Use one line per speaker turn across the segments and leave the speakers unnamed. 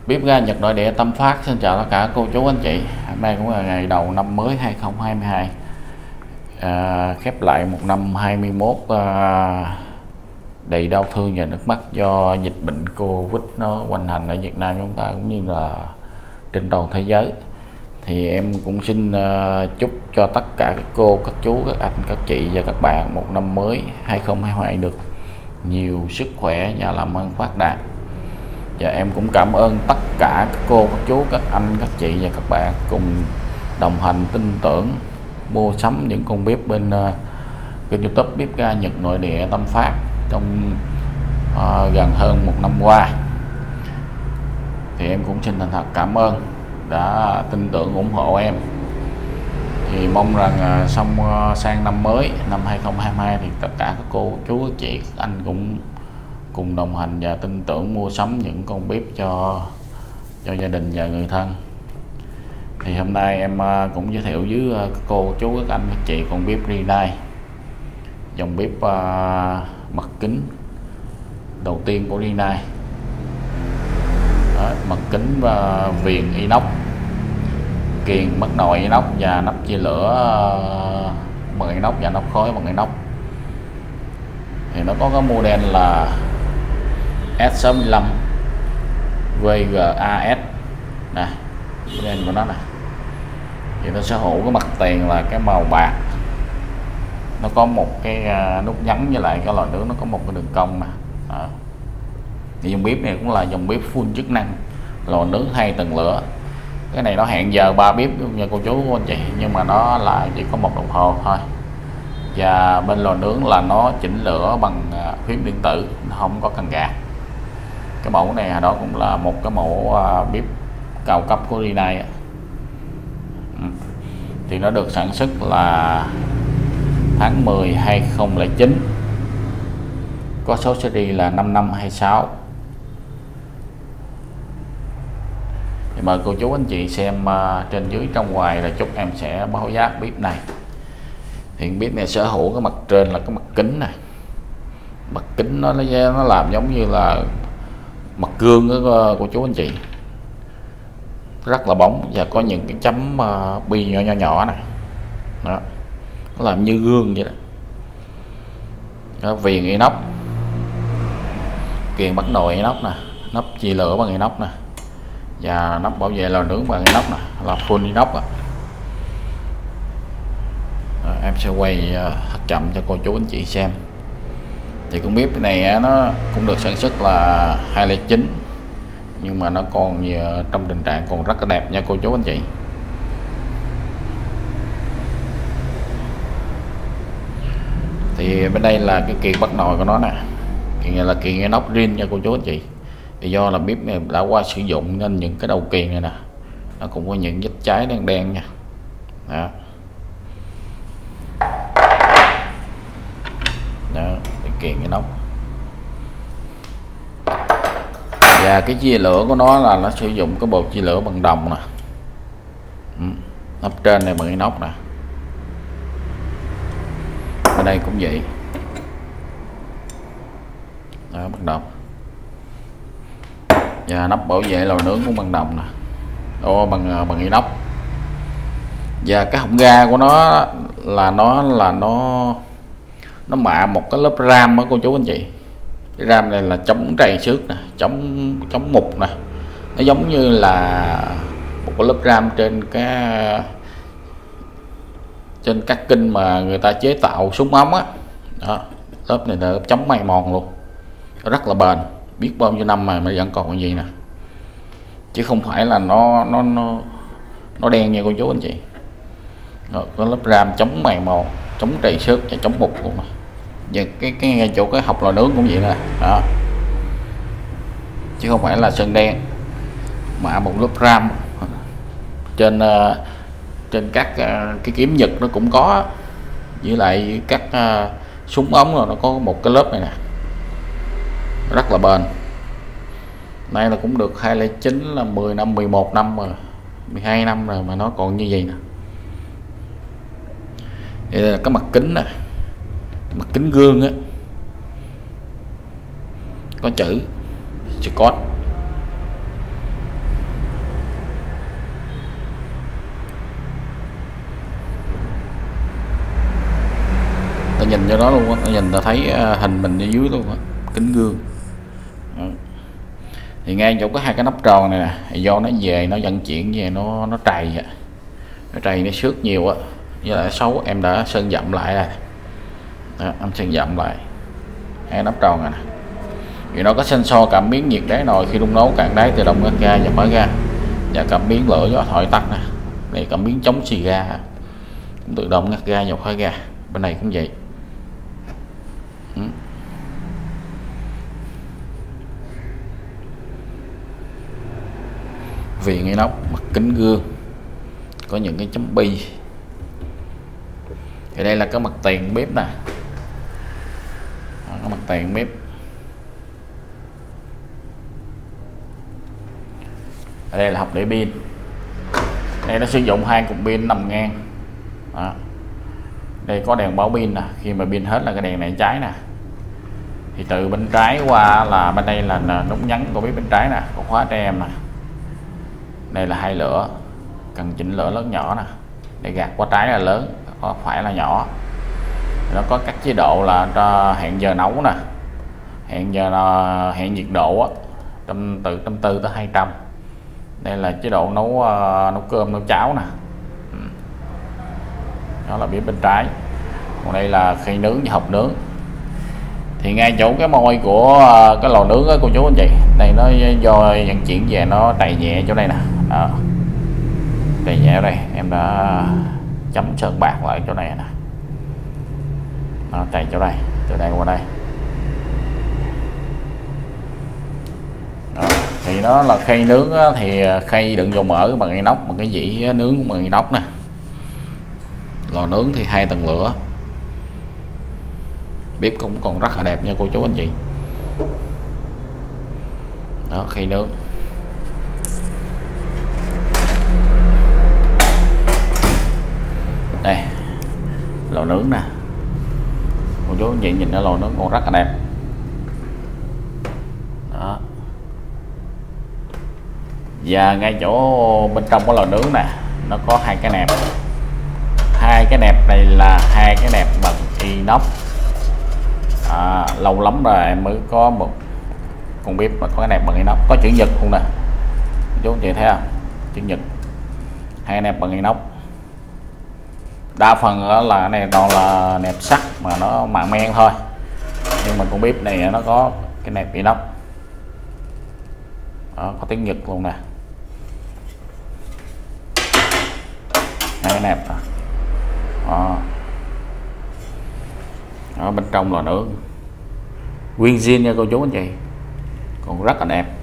Bếp ga Nhật nội địa Tâm Phát xin chào tất cả cô chú anh chị. Hôm nay cũng là ngày đầu năm mới 2022, khép lại một năm 21 đầy đau thương và nước mắt do dịch bệnh Covid nó hoành hành ở Việt Nam chúng ta cũng như là trên toàn thế giới. Thì em cũng xin chúc cho tất cả các cô, các chú, các anh, các chị và các bạn một năm mới 2022 được nhiều sức khỏe và làm ăn phát đạt. Và em cũng cảm ơn tất cả các cô, các chú, các anh, các chị và các bạn cùng đồng hành tin tưởng mua sắm những con bếp bên kênh YouTube Bếp Ga Nhật Nội Địa Tâm Phát trong gần hơn một năm qua. Thì em cũng xin thành thật cảm ơn đã tin tưởng ủng hộ em. Thì mong rằng sang năm mới năm 2022 thì tất cả các cô, chú, các chị, các anh cũng cùng đồng hành và tin tưởng mua sắm những con bếp cho gia đình và người thân. Thì hôm nay em cũng giới thiệu với các cô, chú, các anh, các chị con bếp Rinnai, dòng bếp mặt kính đầu tiên của Rinnai. Mặt kính và viền inox, kiềng bắt nồi inox và nắp chia lửa bằng inox và nắp khói bằng inox. Thì nó có cái model là S65 VGAS nè, model của nó nè. Thì nó sở hữu cái mặt tiền là cái màu bạc, nó có một cái nút nhấn với lại cái lò nướng nó có một cái đường cong nè. Thì dòng bếp này cũng là dòng bếp full chức năng, lò nướng 2 tầng lửa. Cái này nó hẹn giờ 3 bếp nha cô chú anh chị, nhưng mà nó là chỉ có 1 đồng hồ thôi. Và bên lò nướng là nó chỉnh lửa bằng phím điện tử, nó không có cần gạt. Cái mẫu này đó cũng là một cái mẫu bếp cao cấp của Rinnai. Thì nó được sản xuất là tháng 10 2009, có số series là 5526. Thì mời cô chú anh chị xem trên dưới trong ngoài là chút em sẽ báo giá bếp này. Thì bếp này sở hữu cái mặt trên là cái mặt kính này, mặt kính nó làm giống như là mặt gương của cô chú anh chị, rất là bóng và có những cái chấm bi nhỏ nhỏ này đó, nó làm như gương vậy đó. Viền inox, kiềng bắt nồi inox nè, nắp chia lửa bằng inox nè, và nắp bảo vệ lò nướng bằng inox nè, là full inox đó. Em sẽ quay thật chậm cho cô chú anh chị xem. Thì con bếp này nó cũng được sản xuất là 2009, nhưng mà nó còn trong tình trạng còn rất là đẹp nha cô chú anh chị. Thì bên đây là cái kiềng bắt nồi của nó nè, kiềng này là kiềng inox rin nha cô chú anh chị. Thì do là bếp này đã qua sử dụng nên những cái đầu kiềng này nè nó cũng có những vết cháy đen đen nha đó. Đó, cái kiềng inox. Và cái chia lửa của nó là nó sử dụng cái bộ chia lửa bằng đồng nè. Nắp trên này bằng inox nè. Ở đây cũng vậy. Đó, bằng đồng. Và nắp bảo vệ lò nướng cũng bằng đồng nè. Bằng inox. Và cái họng ga của nó là nó mạ một cái lớp ram đó cô chú anh chị. Cái ram này là chống trầy xước nè, chống mục nè. Nó giống như là một cái lớp ram trên các kinh mà người ta chế tạo súng ống á. Đó, lớp này là lớp chống mài mòn luôn. Nó rất là bền, biết bao nhiêu năm mà vẫn còn cái gì nè. Chứ không phải là nó đen nha cô chú anh chị. Đó, có lớp ram chống mài mòn, chống trầy xước và chống mục luôn nè. Và cái ngay chỗ cái hộc lò nướng cũng vậy nè đó, chứ không phải là sơn đen mà một lớp ram. Trên các cái kiếm Nhật nó cũng có, với lại các súng ống rồi nó có một cái lớp này nè, rất là bền. Nay là cũng được 2009 là 10 năm, 11 năm rồi, 12 năm rồi mà nó còn như vậy nè. Đây là cái mặt kính nè, mặt kính gương á, có chữ Scott ta nhìn cho nó luôn á, ta nhìn ta thấy hình mình ở dưới luôn á, kính gương. Thì ngay chỗ có hai cái nắp tròn này nè, do nó về nó vận chuyển về nó trầy, nó xước nhiều á, với lại xấu em đã sơn dặm lại rồi. Đó, em sơn dặm lại hai nắp tròn này nè. Vì nó có sensor cảm biến nhiệt đáy nồi, khi đun nấu cạn đáy tự động ngắt ga và mở ga, và cảm biến lửa gió thoại tắt nè, đây cảm biến chống xì ga cũng tự động ngắt ga và khóa ga. Bên này cũng vậy. Viền inox, mặt kính gương, có những cái chấm bi. Thì đây là cái mặt tiền bếp nè. Đó, cái mặt tiền bếp. Ở đây là hộp để pin. Đây nó sử dụng hai cục pin nằm ngang. Đó. Đây có đèn báo pin nè, khi mà pin hết là cái đèn này cháy nè. Thì từ bên trái qua là bên đây là nút nhấn của bếp bên trái nè, có khóa trẻ em nè. Đây là hai lửa, cần chỉnh lửa lớn nhỏ nè. Để gạt qua trái là lớn, qua phải là nhỏ. Nó có các chế độ là cho hẹn giờ nấu nè, hẹn nhiệt độ á, từ 140 tới 200. Đây là chế độ nấu cơm, nấu cháo nè. Đó là bếp bên trái. Còn đây là khay nướng và hộp nướng. Thì ngay chỗ cái môi của cái lò nướng á cô chú anh chị, đây nó do vận chuyển về nó trầy nhẹ chỗ đây nè. Đó. Trầy nhẹ ở đây, em đã chấm sơn bạc lại chỗ này nè. Nó trầy chỗ đây, từ đây qua đây. Đó. Thì nó là khay nướng á, thì khay đựng dầu mỡ bằng inox, bằng cái dĩ nướng bằng inox nè. Lò nướng thì 2 tầng lửa. Bếp cũng còn rất là đẹp nha cô chú anh chị. Đó, khay nướng. Đây, lò nướng nè. Cô chú anh chị nhìn nó lò nướng còn rất là đẹp. Đó. Và ngay chỗ bên trong cái lò nướng nè, nó có hai cái nẹp. Hai cái nẹp này là hai cái nẹp bằng inox. Lâu lắm rồi em mới có một con bếp mà có cái nẹp bằng inox, có chữ nhật luôn nè chú anh chị thấy không, chữ nhật. Hai nẹp bằng inox, đa phần đó là cái này toàn là nẹp sắt mà nó mạ men thôi, nhưng mà con bếp này nó có cái nẹp inox. Đó, có tiếng Nhật luôn nè. Hai cái nẹp đó. Ở bên trong lò nướng nguyên zin nha cô chú anh chị, còn rất là đẹp.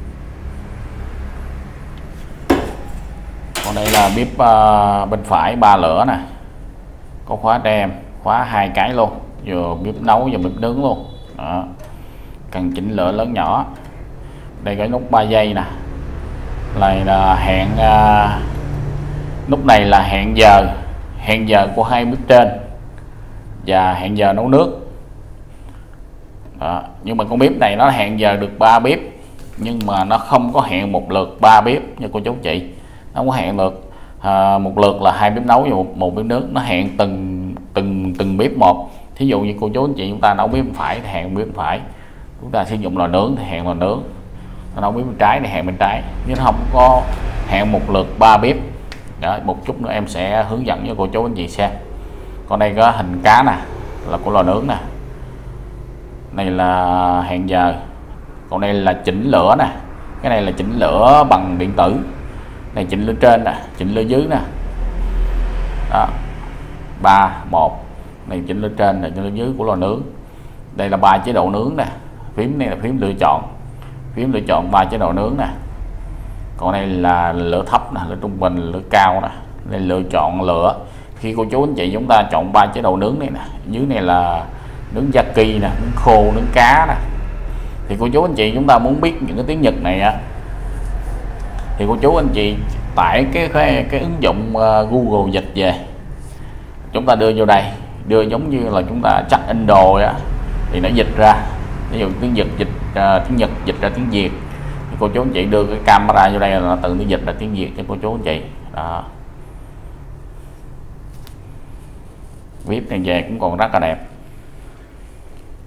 Còn đây là bếp bên phải 3 lửa nè, có khóa tem, khóa 2 cái luôn, vừa bếp nấu và bếp nướng luôn. Đó. Cần chỉnh lửa lớn nhỏ. Đây cái nút 3 giây nè, này là hẹn nút này là hẹn giờ của hai bếp trên và hẹn giờ nấu nước. Đó. Nhưng mà con bếp này nó hẹn giờ được 3 bếp, nhưng mà nó không có hẹn một lượt 3 bếp nha cô chú chị. Nó có hẹn lượt một lượt là 2 bếp nấu và một bếp nước. Nó hẹn từng bếp một. Thí dụ như cô chú anh chị chúng ta nấu bếp phải thì hẹn bếp phải, chúng ta sử dụng lò nướng thì hẹn lò nướng, nấu bếp bên trái thì hẹn bên trái, chứ nó không có hẹn một lượt 3 bếp. Đó, một chút nữa em sẽ hướng dẫn cho cô chú anh chị xem. Còn đây có hình cá nè, là của lò nướng nè. Này là hẹn giờ. Còn đây là chỉnh lửa nè. Cái này là chỉnh lửa bằng điện tử. Này chỉnh lửa trên nè, chỉnh lửa dưới nè. Đó. 3, 1. Này chỉnh lửa trên là chỉnh lửa dưới của lò nướng. Đây là 3 chế độ nướng nè. Phím này là phím lựa chọn. Phím lựa chọn 3 chế độ nướng nè. Còn đây là lửa thấp nè, lửa trung bình, lửa cao nè. Đây lựa chọn lửa. Khi cô chú anh chị chúng ta chọn 3 chế độ nướng này nè, dưới này là nướng yaki nè, nướng khô, nướng cá nè. Thì cô chú anh chị chúng ta muốn biết những cái tiếng Nhật này á, thì cô chú anh chị tải cái ứng dụng Google dịch về, chúng ta đưa vô đây, đưa giống như là chúng ta chắc in đồ á, thì nó dịch ra. Ví dụ tiếng Nhật dịch tiếng Nhật dịch ra tiếng Việt, thì cô chú anh chị đưa cái camera vô đây là nó tự nó dịch ra tiếng Việt cho cô chú anh chị. Đó. Bếp này về cũng còn rất là đẹp.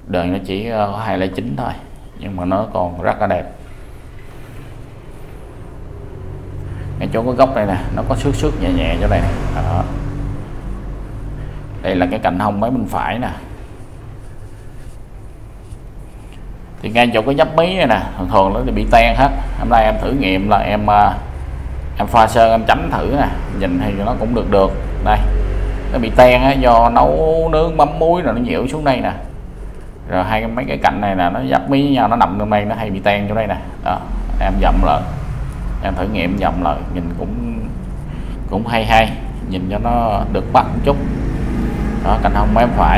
đời nó chỉ 209 thôi, nhưng mà nó còn rất là đẹp. Ngay chỗ cái góc này nè, nó có xước xước nhẹ nhẹ chỗ này nè. Đó. Đây là cái cạnh hông máy bên phải nè. Thì ngay chỗ cái giáp mí này nè, thường thường nó bị tan hết. Hôm nay em thử nghiệm là em pha sơn em chấm thử nè, nhìn thì nó cũng được. Đây, nó bị tan á, do nấu nướng mắm muối rồi nó nhiễu xuống đây nè. Rồi mấy cái cạnh này là nó giáp mí với nhau, nó nằm trong đây, nó hay bị tan chỗ đây nè. Đó, em dậm lại, em thử nghiệm dậm lại, nhìn cũng hay, nhìn cho nó được bắt một chút. Đó, cạnh hông em phải.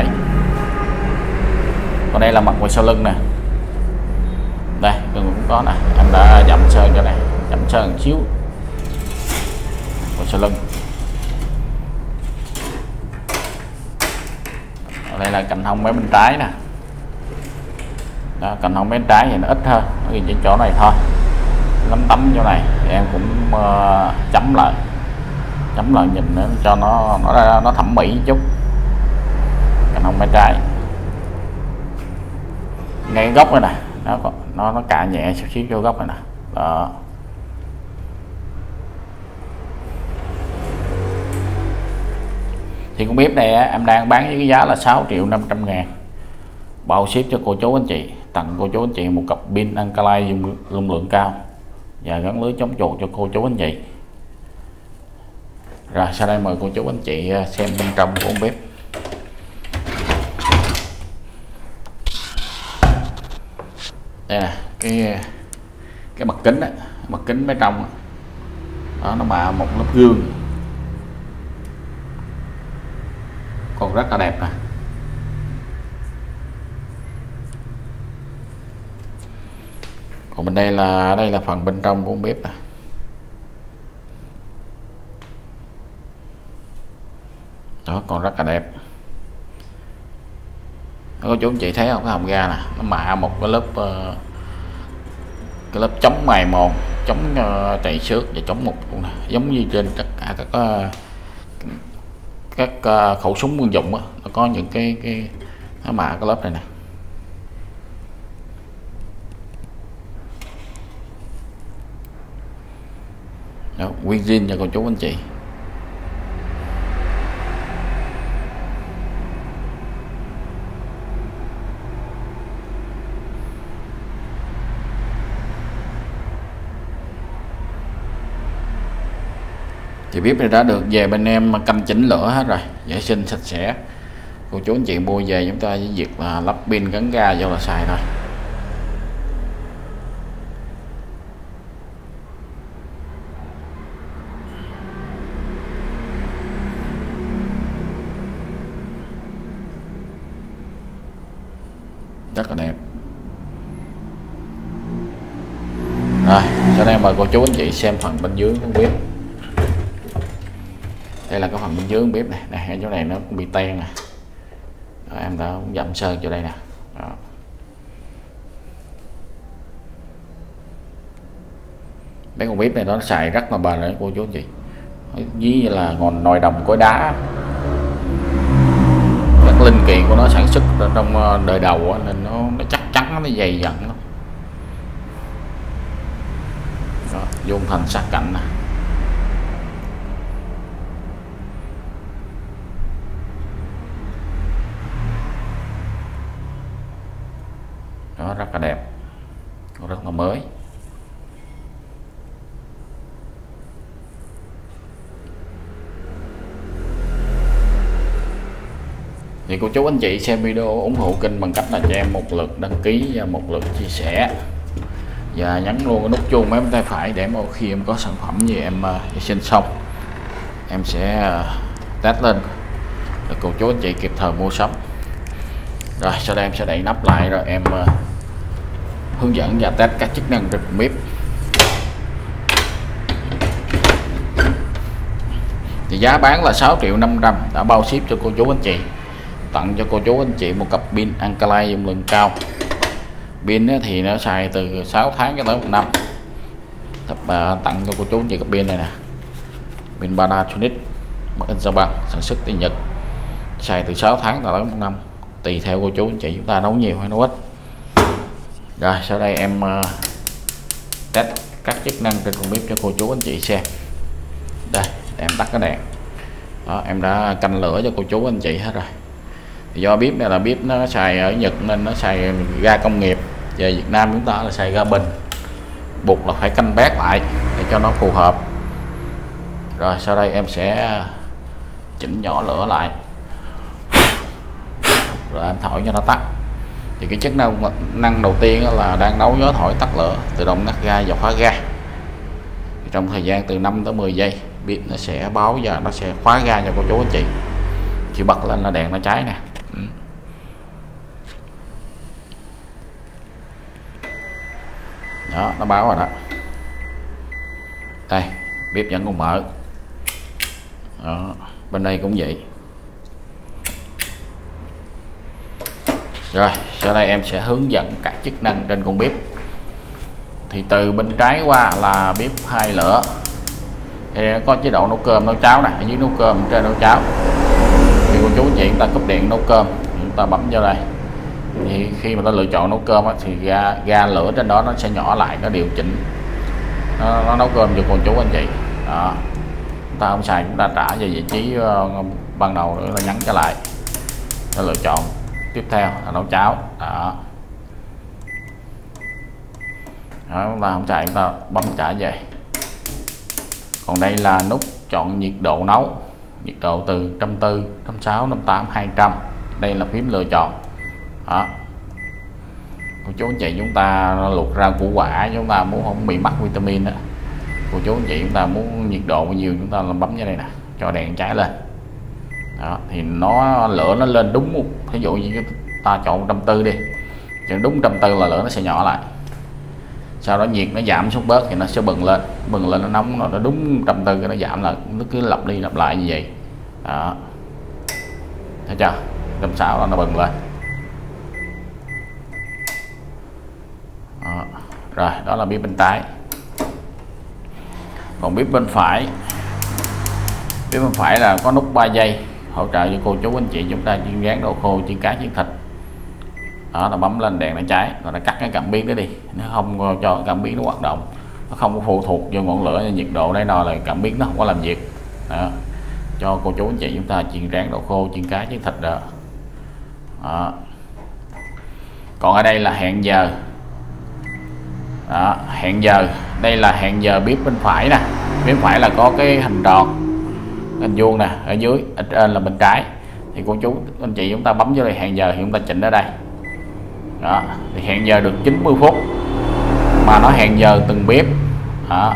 Còn đây là mặt ngoài sau lưng nè. Đây cũng có nè, em đã dậm sơn cho này, dậm sơn một xíu ngoài sau lưng. Đây là cạnh hông mấy bên trái nè. Đó, cạnh hông bên trái thì nó ít hơn, nó trên chỗ này thôi, lấm tấm chỗ này thì em cũng chấm lại nhìn cho nó thẩm mỹ một chút. Cạnh hông bên trái ngay góc này nè, nó cạ nhẹ chút xíu vô góc này nè. Đó. Thì con bếp này em đang bán với cái giá là 6.500.000, bao ship cho cô chú anh chị. Tặng cô chú anh chị một cặp pin Alkaline dung lượng cao và gắn lưới chống chuột cho cô chú anh chị. Rồi sau đây mời cô chú anh chị xem bên trong của con bếp. Đây nè, cái mặt kính á, mặt kính bên trong đó, nó bạ một lớp gương còn rất là đẹp nè. Còn bên đây là phần bên trong của con bếp nè. Đó, còn rất là đẹp. Có chú anh chị thấy không, cái hầm ga nè, nó mạ một cái lớp chống mài mòn, chống trầy xước và chống mục luôn nè, giống như trên tất cả các khẩu súng quân dụng á, nó có những cái nó mạ cái lớp này nè. Đó, nguyên zin cho cô chú anh chị. Thì bếp này đã được về bên em canh chỉnh lửa hết rồi, vệ sinh sạch sẽ. Cô chú anh chị mua về chúng ta với việc là lắp pin gắn ga vô là xài thôi. Rất là đẹp. Rồi sau đây mời cô chú anh chị xem phần bên dưới của bếp. Đây là cái phần bên dưới bếp này, đây chỗ này nó cũng bị tan nè. Em đã dặm sơn cho đây nè. Đó. Mấy con bếp này nó xài rất là bền đấy cô chú anh chị, ví là ngọn nồi đồng cối đá, các linh kiện của nó sản xuất trong đời đầu nên nó chắc chắn, nó dày dặn lắm. Đó, vuông thành sát cạnh nè. Đó, rất là đẹp, rất là mới. Thì cô chú anh chị xem video ủng hộ kênh bằng cách là cho em một lượt đăng ký và một lượt chia sẻ, và nhấn luôn cái nút chuông bên tay phải để mỗi khi em có sản phẩm gì em vệ sinh xong em sẽ test lên để cô chú anh chị kịp thời mua sắm. Rồi sau đây em sẽ đậy nắp lại rồi em hướng dẫn và test các chức năng trên bếp. Thì giá bán là 6.500.000, đã bao ship cho cô chú anh chị. Tặng cho cô chú anh chị một cặp pin Alkaline dung lượng cao. Pin thì nó xài từ 6 tháng cho tới 1 năm. Tặng cho cô chú anh chị cặp pin này nè, pin Panasonic Made in Japan, sản xuất tại Nhật, xài từ 6 tháng tới 1 năm. tùy theo cô chú anh chị chúng ta nấu nhiều hay nấu ít. Rồi sau đây em test các chức năng trên con bếp cho cô chú anh chị xem. Đây em tắt cái đèn đó, em đã canh lửa cho cô chú anh chị hết rồi. Do bếp này là bếp nó xài ở Nhật nên nó xài ga công nghiệp, về Việt Nam chúng ta là xài ga bình, buộc là phải canh bét lại để cho nó phù hợp. Rồi sau đây em sẽ chỉnh nhỏ lửa lại, rồi em thổi cho nó tắt. Thì cái chức năng đầu tiên là đang nấu gió thổi tắt lửa, tự động ngắt ga và khóa ga. Thì trong thời gian từ 5 tới 10 giây bếp nó sẽ báo và nó sẽ khóa ga cho cô chú anh chị. Khi bật lên là đèn nó cháy nè. Đó, nó báo rồi đó. Đây bếp vẫn còn mở đó, bên đây cũng vậy. Rồi sau đây em sẽ hướng dẫn các chức năng trên con bếp. Thì từ bên trái qua là bếp 2 lửa, thì có chế độ nấu cơm nấu cháo nè, ở dưới nấu cơm, trên nấu cháo. Thì cô chú anh chị chúng ta cúp điện nấu cơm, chúng ta bấm vào đây. Thì khi mà ta lựa chọn nấu cơm thì ga lửa trên đó nó sẽ nhỏ lại, nó điều chỉnh, nó nấu cơm cho cô chú anh chị. Đó, chúng ta không xài, chúng ta trả về vị trí ban đầu nữa là nhấn trở lại, ta lựa chọn tiếp theo là nấu cháo. Đó, chúng ta không xài, chúng ta bấm trả về. Còn đây là nút chọn nhiệt độ nấu, nhiệt độ từ 140, 160, 158, 200. Đây là phím lựa chọn. Đó, cô chú anh chị chúng ta luộc rau củ quả, chúng ta muốn không bị mắc vitamin đó, cô chú anh chị chúng ta muốn nhiệt độ bao nhiêu chúng ta bấm vào đây nè, cho đèn cháy lên. Đó, thì nó lửa nó lên đúng một, ví dụ như ta chọn 140 đi, chọn đúng 140 là lửa nó sẽ nhỏ lại. Sau đó nhiệt nó giảm xuống bớt thì nó sẽ bừng lên nó nóng, nó đúng 140 cái nó giảm lại, nó cứ lặp đi lặp lại như vậy. Đó, thấy chưa, 160 nó bừng lên. Đó. Rồi đó là bếp bên trái. Còn bếp bên phải, bếp bên phải là có nút 3 giây hỗ trợ cho cô chú anh chị chúng ta chiên rán đồ khô, chiên cá, chiên thịt. Đó là bấm lên đèn nó cháy, rồi nó cắt cái cảm biến đó đi, nó không cho cảm biến nó hoạt động, nó không có phụ thuộc vô ngọn lửa, nhiệt độ đây nọ là cảm biến nó không có làm việc. Đó, cho cô chú anh chị chúng ta chiên rán đồ khô, chiên cá, chiên thịt đó. Đó. Còn ở đây là hẹn giờ. Đó, hẹn giờ, đây là hẹn giờ bếp bên phải nè. Bếp phải là có cái hình tròn, hình vuông nè, ở dưới, ở trên là bên trái. Thì cô chú anh chị chúng ta bấm vô đây hẹn giờ thì chúng ta chỉnh ở đây. Đó, thì hẹn giờ được 90 phút mà nó hẹn giờ từng bếp. Đó.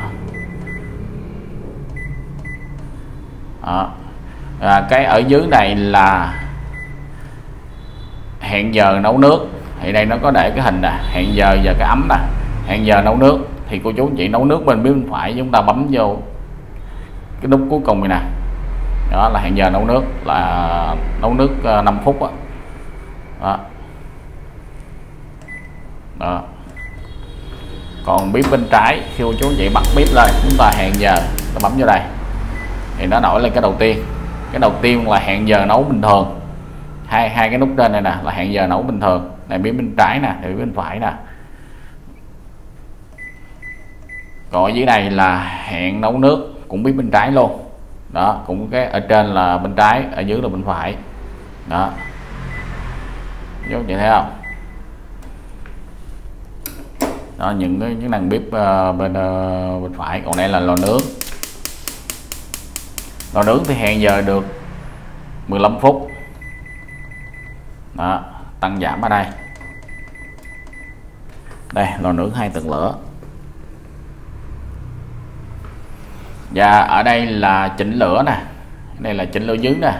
Đó. Cái ở dưới này là hẹn giờ nấu nước, thì đây nó có để cái hình nè, hẹn giờ và cái ấm nè, hẹn giờ nấu nước. Thì cô chú anh chị nấu nước bên bên phải chúng ta bấm vô cái nút cuối cùng này nè. Đó là hẹn giờ nấu nước, là nấu nước 5 phút đó. Đó. Đó. Còn bếp bên trái, khi cô chú anh chị bật bếp lên chúng ta hẹn giờ, ta bấm vô đây thì nó nổi lên cái đầu tiên. Cái đầu tiên là hẹn giờ nấu bình thường, hai cái nút trên này nè là hẹn giờ nấu bình thường, này bếp bên trái nè, này bếp bên phải nè. Còn ở dưới này là hẹn nấu nước, cũng bếp bên trái luôn. Đó, cũng cái ở trên là bên trái, ở dưới là bên phải. Đó, chú chị thấy không? Đó, những cái năng bếp bên phải. Còn đây là lò nướng. Lò nướng thì hẹn giờ được 15 phút. Đó, tăng giảm ở đây. Đây lò nướng 2 tầng lửa. Và ở đây là chỉnh lửa nè, đây là chỉnh lửa dưới nè,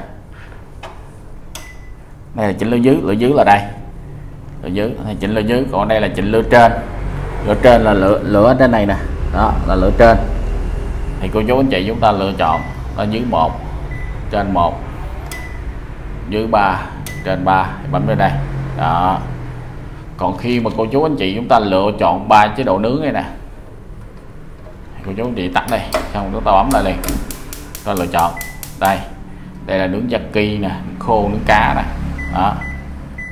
đây là chỉnh lửa dưới là đây, lửa dưới, chỉnh lửa dưới. Còn đây là chỉnh lửa trên. Lửa trên là lửa trên này nè, đó là lửa trên. Thì cô chú anh chị chúng ta lựa chọn ở dưới 1, trên 1, dưới 3, trên 3, bấm vào đây. Đó. Còn khi mà cô chú anh chị chúng ta lựa chọn 3 chế độ nướng này nè, cô chú anh chị tắt đây, xong chúng ta bấm lại liền, ta lựa chọn đây, đây là nướng yaki nè, nướng khô, nướng cá nè. Đó,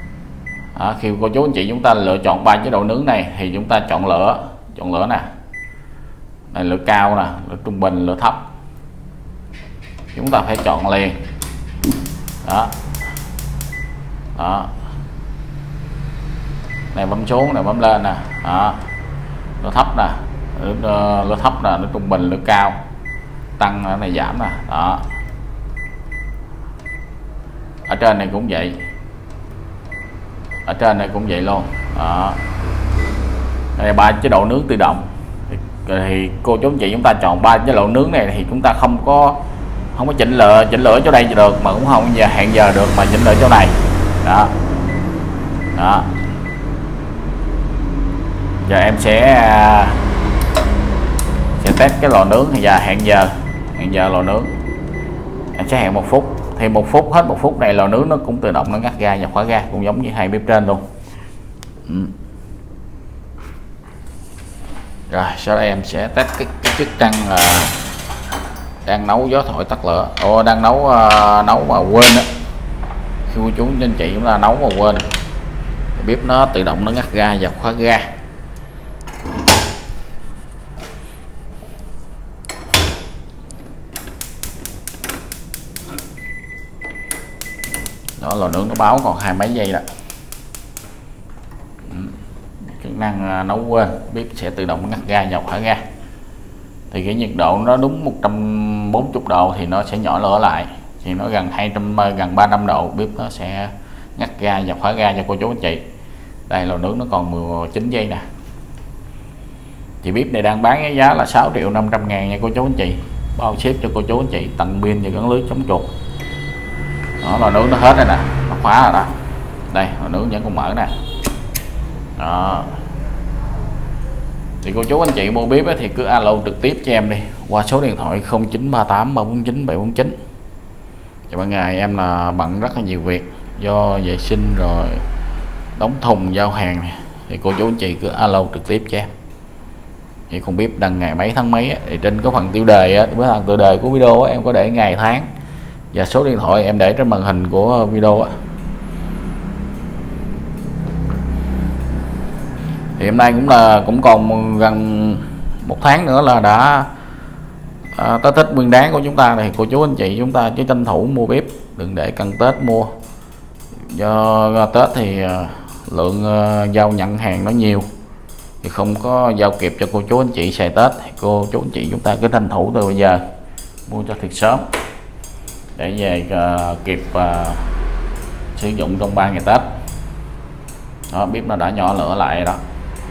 đó, khi cô chú anh chị chúng ta lựa chọn 3 chế độ nướng này thì chúng ta chọn lửa nè, này lửa cao nè, lửa trung bình, lửa thấp, chúng ta phải chọn liền. Đó đó, này bấm xuống, này bấm lên nè. Đó, lửa thấp nè, lửa thấp nè, lửa trung bình, lửa cao, tăng, cái này giảm nè. Đó, ở trên này cũng vậy, ở trên này cũng vậy luôn. Đó, đây 3 chế độ nướng tự động. Thì cô chú anh chị chúng ta chọn 3 chế độ nướng này thì chúng ta không có chỉnh lửa chỗ đây được, mà cũng không hẹn giờ được, mà chỉnh lửa chỗ này. Đó đó, giờ em sẽ test cái lò nướng và hẹn giờ lò nướng. Em sẽ hẹn 1 phút, thì 1 phút, hết 1 phút này lò nướng nó cũng tự động nó ngắt ga và khóa ga, cũng giống như hai bếp trên luôn. Rồi sau đây em sẽ test cái chức năng là đang nấu gió thổi tắt lửa. Đang nấu mà quên đó, khi cô chú anh chị chúng ta nấu mà quên, bếp nó tự động nó ngắt ga và khóa ga. Đó, lò nướng nó báo còn 20 mấy giây đó. Chức năng nấu quên, bếp sẽ tự động ngắt ga và khóa ga. Thì cái nhiệt độ nó đúng 140 độ thì nó sẽ nhỏ lửa lại, thì nó gần 300 độ, bếp nó sẽ ngắt ga và khóa ga cho cô chú anh chị. Đây, lò nướng nó còn 19 giây nè. Thì bếp này đang bán cái giá là 6.500.000 nha cô chú anh chị, bao ship cho cô chú anh chị, tặng pin và gắn lưới chống chuột. Đó, lò nướng nó hết rồi nè, nó khóa rồi đó. Đây, lò nướng vẫn còn mở nè. Đó, thì cô chú anh chị mua bếp thì cứ alo trực tiếp cho em đi qua số điện thoại 0938 349 749. Cho ban ngày em là bận rất là nhiều việc do vệ sinh rồi đóng thùng giao hàng này, thì cô chú anh chị cứ alo trực tiếp cho em. Thì con bếp đăng ngày mấy tháng mấy thì trên cái phần tiêu đề với phần tiêu đề của video em có để ngày tháng và số điện thoại em để trên màn hình của video. Thì hôm nay cũng còn gần 1 tháng nữa là đã tới Tết Nguyên Đán của chúng ta này. Cô chú anh chị chúng ta chứ tranh thủ mua bếp, đừng để cần Tết mua. Do Tết thì lượng giao nhận hàng nó nhiều, thì không có giao kịp cho cô chú anh chị xài Tết. Thì cô chú anh chị chúng ta cứ tranh thủ từ bây giờ mua cho thiệt sớm để về kịp sử dụng trong 3 ngày Tết. Đó, bếp nó đã nhỏ lửa lại đó.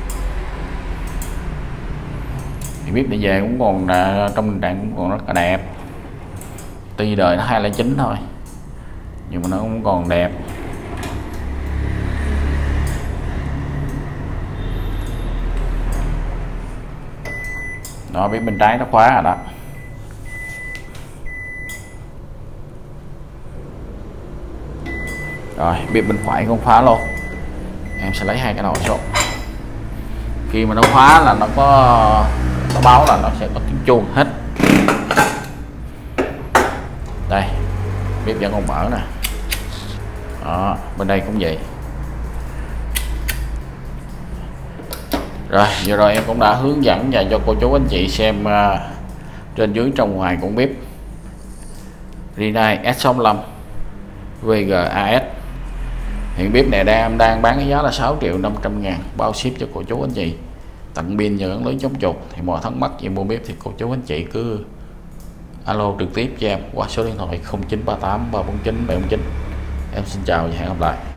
Thì bếp đi về cũng còn trong tình trạng cũng còn rất là đẹp, tuy đời nó 209 thôi nhưng mà nó cũng còn đẹp. Đó, bếp bên trái nó khóa rồi đó. Rồi, bếp bên phải cũng khóa luôn. Em sẽ lấy 2 cái nồi xuống. Khi mà nó khóa là nó báo là nó sẽ có tiếng chuông hết. Đây, bếp vẫn còn mở nè. Đó, bên đây cũng vậy. Rồi, vừa rồi em cũng đã hướng dẫn và cho cô chú anh chị xem trên dưới trong ngoài của bếp Rinnai S65 VGAS. Hiện bếp này đang bán cái giá là 6.500.000, bao ship cho cô chú anh chị, tặng pin và gắn lưới chống chuột. Thì mọi thắc mắc về mua bếp thì cô chú anh chị cứ alo trực tiếp cho em qua số điện thoại 0938 349 749. Em xin chào và hẹn gặp lại.